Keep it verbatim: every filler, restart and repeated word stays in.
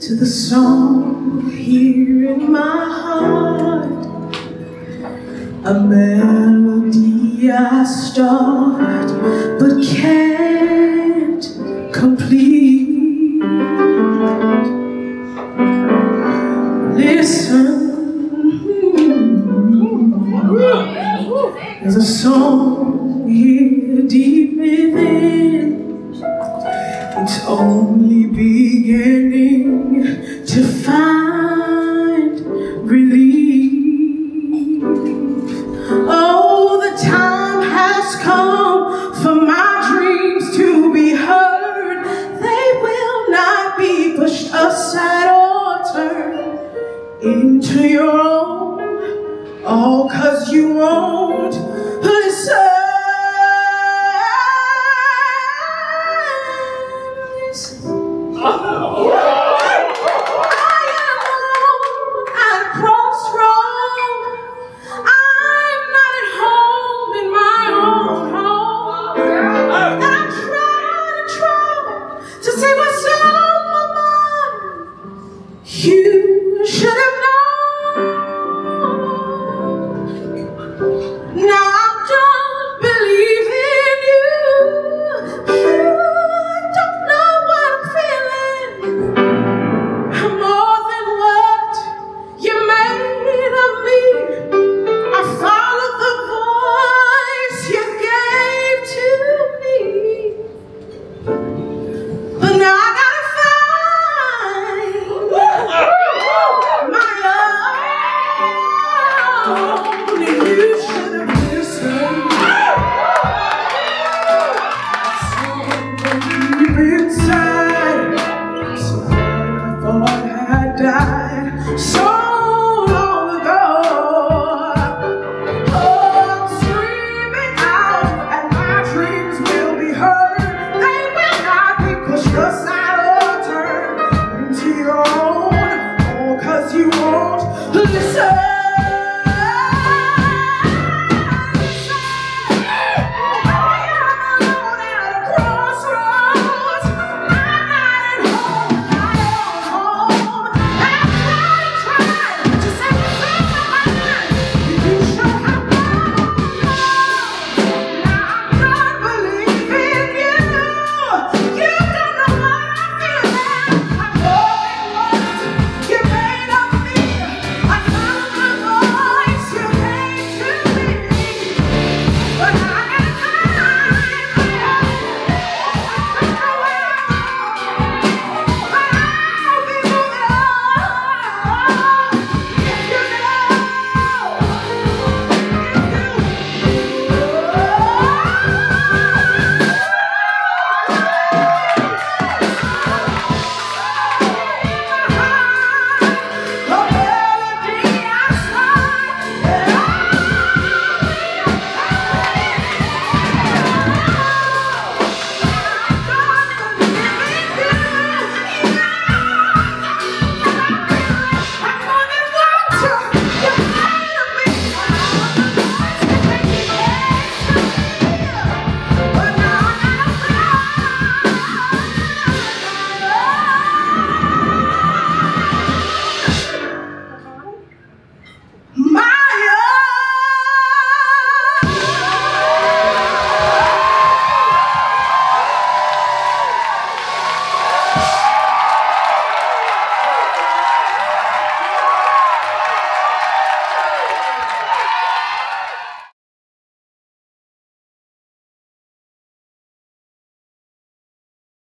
to the song here in my heart, a melody I start but can't complete. Listen, there's a song here deep within. It's only beginning to find relief. Oh, the time has come for my dreams to be heard. They will not be pushed aside or turned into your own, all 'cause you won't listen. To say what